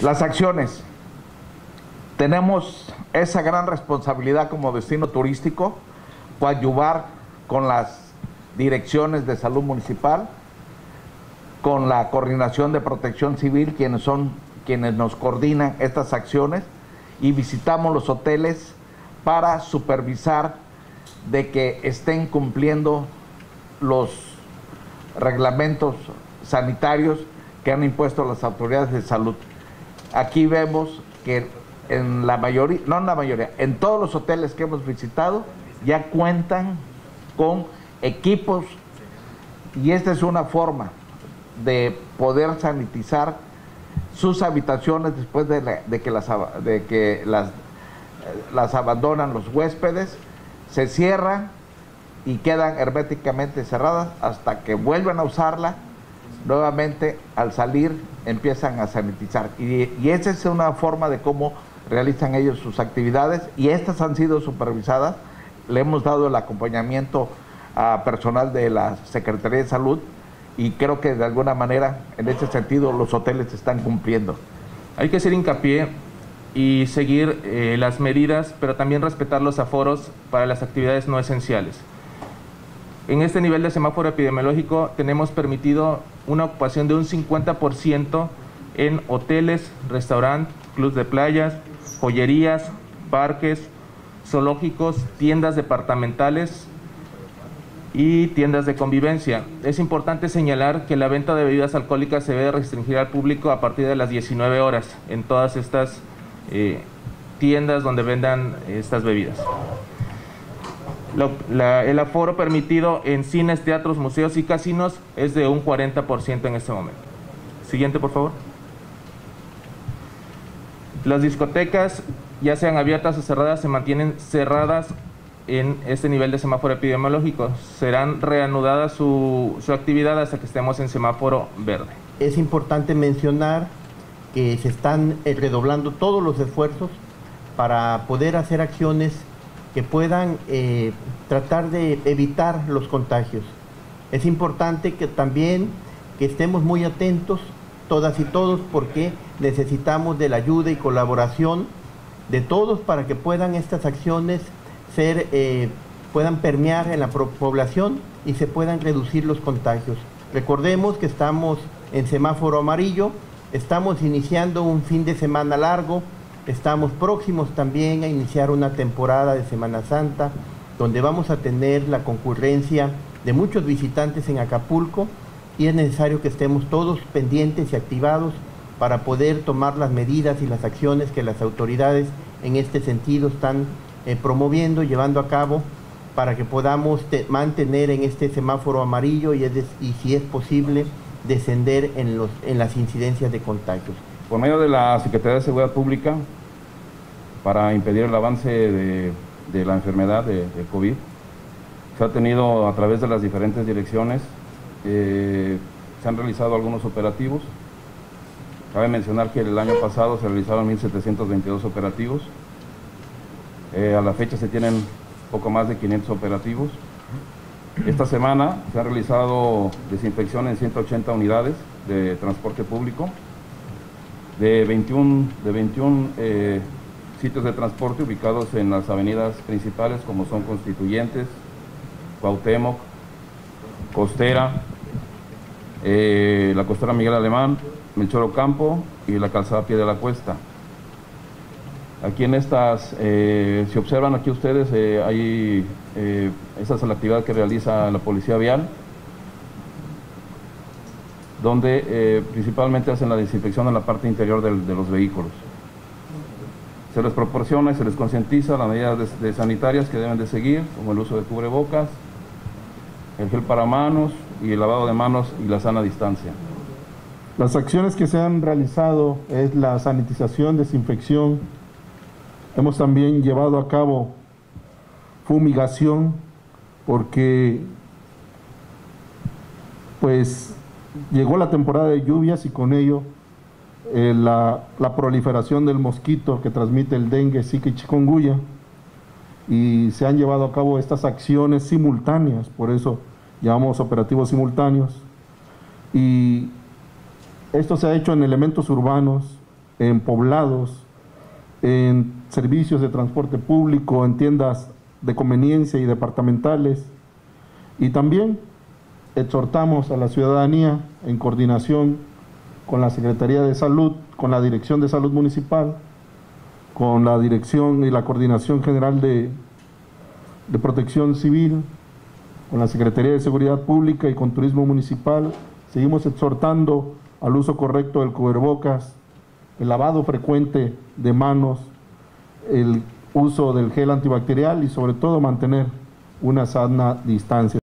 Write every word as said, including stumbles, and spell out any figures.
Las acciones. Tenemos esa gran responsabilidad como destino turístico, coadyuvar con las direcciones de salud municipal, con la coordinación de protección civil, quienes son quienes nos coordinan estas acciones, y visitamos los hoteles para supervisar de que estén cumpliendo los reglamentos sanitarios que han impuesto las autoridades de salud. Aquí vemos que en la mayoría, no en la mayoría, en todos los hoteles que hemos visitado ya cuentan con equipos, y esta es una forma de poder sanitizar sus habitaciones después de, la, de que, las, de que las, las abandonan los huéspedes, se cierran y quedan herméticamente cerradas hasta que vuelven a usarla. Nuevamente al salir empiezan a sanitizar, y, y esa es una forma de cómo realizan ellos sus actividades, y estas han sido supervisadas. Le hemos dado el acompañamiento a personal de la Secretaría de Salud, y creo que de alguna manera en ese sentido los hoteles están cumpliendo. Hay que hacer hincapié y seguir eh, las medidas, pero también respetar los aforos para las actividades no esenciales. En este nivel de semáforo epidemiológico tenemos permitido una ocupación de un cincuenta por ciento en hoteles, restaurantes, clubes de playas, joyerías, parques, zoológicos, tiendas departamentales y tiendas de convivencia. Es importante señalar que la venta de bebidas alcohólicas se debe restringir al público a partir de las diecinueve horas en todas estas eh, tiendas donde vendan estas bebidas. Lo, la, el aforo permitido en cines, teatros, museos y casinos es de un cuarenta por ciento en este momento. Siguiente, por favor. Las discotecas, ya sean abiertas o cerradas, se mantienen cerradas en este nivel de semáforo epidemiológico. Serán reanudadas su, su actividad hasta que estemos en semáforo verde. Es importante mencionar que se están redoblando todos los esfuerzos para poder hacer acciones que puedan eh, tratar de evitar los contagios. Es importante que también que estemos muy atentos todas y todos, porque necesitamos de la ayuda y colaboración de todos para que puedan estas acciones ser, eh, puedan permear en la población y se puedan reducir los contagios. Recordemos que estamos en semáforo amarillo, estamos iniciando un fin de semana largo, estamos próximos también a iniciar una temporada de Semana Santa, donde vamos a tener la concurrencia de muchos visitantes en Acapulco, y es necesario que estemos todos pendientes y activados para poder tomar las medidas y las acciones que las autoridades en este sentido están eh, promoviendo, llevando a cabo, para que podamos mantener en este semáforo amarillo y, es de, y si es posible, descender en, los, en las incidencias de contagios. Por medio de la Secretaría de Seguridad Pública, para impedir el avance de, de la enfermedad de, de COVID, se ha tenido a través de las diferentes direcciones, eh, se han realizado algunos operativos. Cabe mencionar que el año pasado se realizaron mil setecientos veintidós operativos, eh, a la fecha se tienen poco más de quinientos operativos. Esta semana se ha realizado desinfección en ciento ochenta unidades de transporte público, de veintiún, de veintiún eh, sitios de transporte ubicados en las avenidas principales, como son Constituyentes, Cuauhtémoc, Costera, eh, la Costera Miguel Alemán, Melchor Ocampo y la calzada Pie de la Cuesta. Aquí en estas, eh, si observan aquí ustedes, eh, hay, eh, esa es la actividad que realiza la Policía Vial, donde eh, principalmente hacen la desinfección en la parte interior del, de los vehículos. Se les proporciona y se les concientiza las medidas de, de sanitarias que deben de seguir, como el uso de cubrebocas, el gel para manos y el lavado de manos y la sana distancia. Las acciones que se han realizado es la sanitización, desinfección. Hemos también llevado a cabo fumigación, porque pues llegó la temporada de lluvias y con ello eh, la, la proliferación del mosquito que transmite el dengue, zika y chikungunya, y se han llevado a cabo estas acciones simultáneas, por eso llamamos operativos simultáneos, y esto se ha hecho en elementos urbanos, en poblados, en servicios de transporte público, en tiendas de conveniencia y departamentales. Y también exhortamos a la ciudadanía, en coordinación con la Secretaría de Salud, con la Dirección de Salud Municipal, con la Dirección y la Coordinación General de, de Protección Civil, con la Secretaría de Seguridad Pública y con Turismo Municipal, seguimos exhortando al uso correcto del cubrebocas, el lavado frecuente de manos, el uso del gel antibacterial y sobre todo mantener una sana distancia.